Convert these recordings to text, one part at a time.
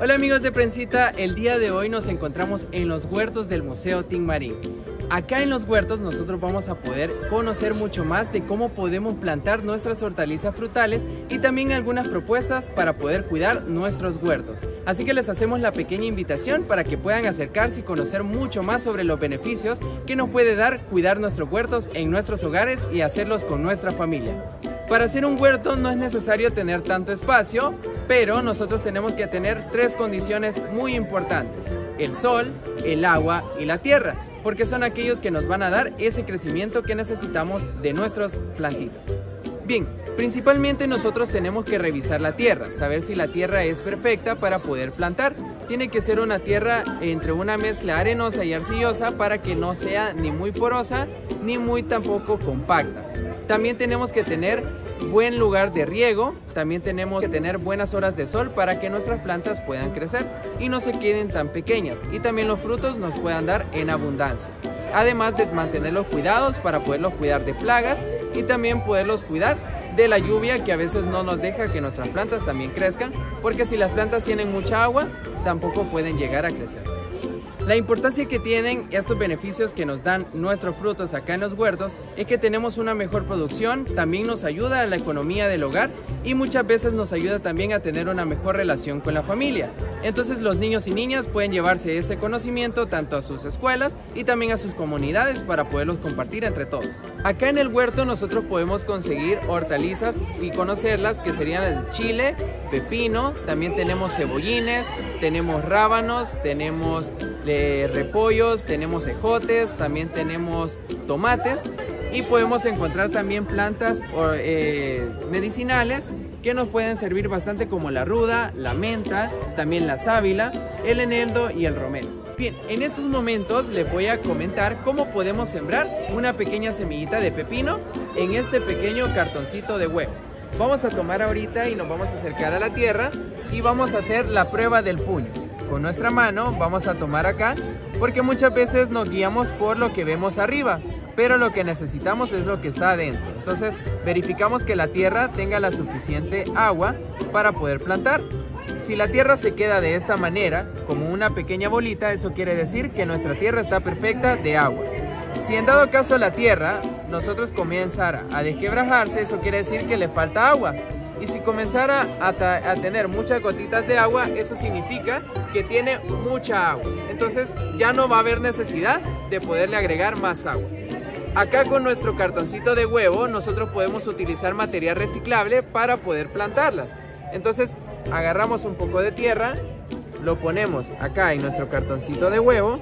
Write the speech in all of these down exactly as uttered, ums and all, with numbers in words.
Hola amigos de Prensita, el día de hoy nos encontramos en los huertos del Museo Tin Marín. Acá en los huertos nosotros vamos a poder conocer mucho más de cómo podemos plantar nuestras hortalizas frutales y también algunas propuestas para poder cuidar nuestros huertos. Así que les hacemos la pequeña invitación para que puedan acercarse y conocer mucho más sobre los beneficios que nos puede dar cuidar nuestros huertos en nuestros hogares y hacerlos con nuestra familia. Para hacer un huerto no es necesario tener tanto espacio, pero nosotros tenemos que tener tres condiciones muy importantes: el sol, el agua y la tierra, porque son aquellos que nos van a dar ese crecimiento que necesitamos de nuestras plantitas. Bien, principalmente nosotros tenemos que revisar la tierra, saber si la tierra es perfecta para poder plantar. Tiene que ser una tierra entre una mezcla arenosa y arcillosa para que no sea ni muy porosa ni muy tampoco compacta. También tenemos que tener buen lugar de riego, también tenemos que tener buenas horas de sol para que nuestras plantas puedan crecer y no se queden tan pequeñas, y también los frutos nos puedan dar en abundancia. Además de mantenerlos cuidados para poderlos cuidar de plagas y también poderlos cuidar de la lluvia, que a veces no nos deja que nuestras plantas también crezcan, porque si las plantas tienen mucha agua tampoco pueden llegar a crecer. La importancia que tienen estos beneficios que nos dan nuestros frutos acá en los huertos es que tenemos una mejor producción, también nos ayuda a la economía del hogar y muchas veces nos ayuda también a tener una mejor relación con la familia. Entonces los niños y niñas pueden llevarse ese conocimiento tanto a sus escuelas y también a sus comunidades para poderlos compartir entre todos. Acá en el huerto nosotros podemos conseguir hortalizas y conocerlas, que serían el chile, pepino, también tenemos cebollines, tenemos rábanos, tenemos de repollos, tenemos ejotes, también tenemos tomates, y podemos encontrar también plantas eh, medicinales que nos pueden servir bastante, como la ruda, la menta, también la sábila, el eneldo y el romero. Bien, en estos momentos les voy a comentar cómo podemos sembrar una pequeña semillita de pepino en este pequeño cartoncito de huevo. Vamos a tomar ahorita y nos vamos a acercar a la tierra y vamos a hacer la prueba del puño. Con nuestra mano vamos a tomar acá, porque muchas veces nos guiamos por lo que vemos arriba, pero lo que necesitamos es lo que está adentro. Entonces verificamos que la tierra tenga la suficiente agua para poder plantar. Si la tierra se queda de esta manera, como una pequeña bolita, eso quiere decir que nuestra tierra está perfecta de agua. Si en dado caso la tierra nosotros comenzara a desquebrajarse, eso quiere decir que le falta agua. Y si comenzara a, a tener muchas gotitas de agua, eso significa que tiene mucha agua. Entonces ya no va a haber necesidad de poderle agregar más agua. Acá con nuestro cartoncito de huevo nosotros podemos utilizar material reciclable para poder plantarlas. Entonces agarramos un poco de tierra, lo ponemos acá en nuestro cartoncito de huevo,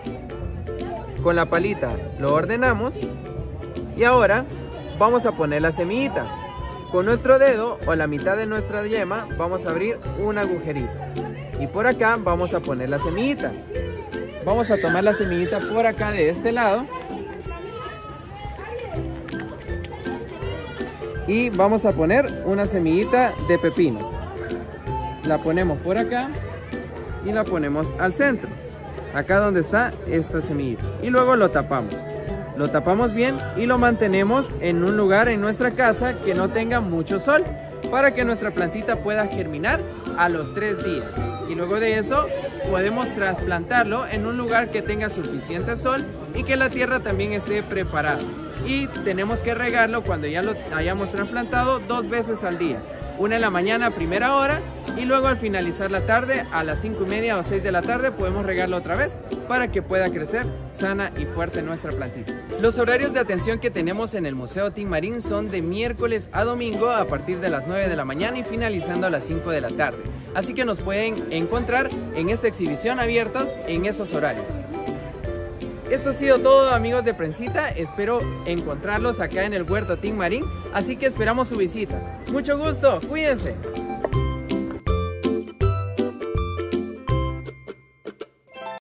con la palita lo ordenamos y ahora vamos a poner la semillita. Con nuestro dedo o la mitad de nuestra yema vamos a abrir un agujerito y por acá vamos a poner la semillita. Vamos a tomar la semillita por acá de este lado y vamos a poner una semillita de pepino. La ponemos por acá y la ponemos al centro, acá donde está esta semillita, y luego lo tapamos. Lo tapamos bien y lo mantenemos en un lugar en nuestra casa que no tenga mucho sol, para que nuestra plantita pueda germinar a los tres días. Y luego de eso podemos trasplantarlo en un lugar que tenga suficiente sol y que la tierra también esté preparada. Y tenemos que regarlo cuando ya lo hayamos trasplantado dos veces al día. Una en la mañana a primera hora y luego al finalizar la tarde a las cinco y media o seis de la tarde podemos regarlo otra vez para que pueda crecer sana y fuerte nuestra plantita. Los horarios de atención que tenemos en el Museo Tin Marín son de miércoles a domingo a partir de las nueve de la mañana y finalizando a las cinco de la tarde. Así que nos pueden encontrar en esta exhibición abiertos en esos horarios. Esto ha sido todo, amigos de Prensita, espero encontrarlos acá en el huerto Tin Marín, así que esperamos su visita. Mucho gusto, cuídense.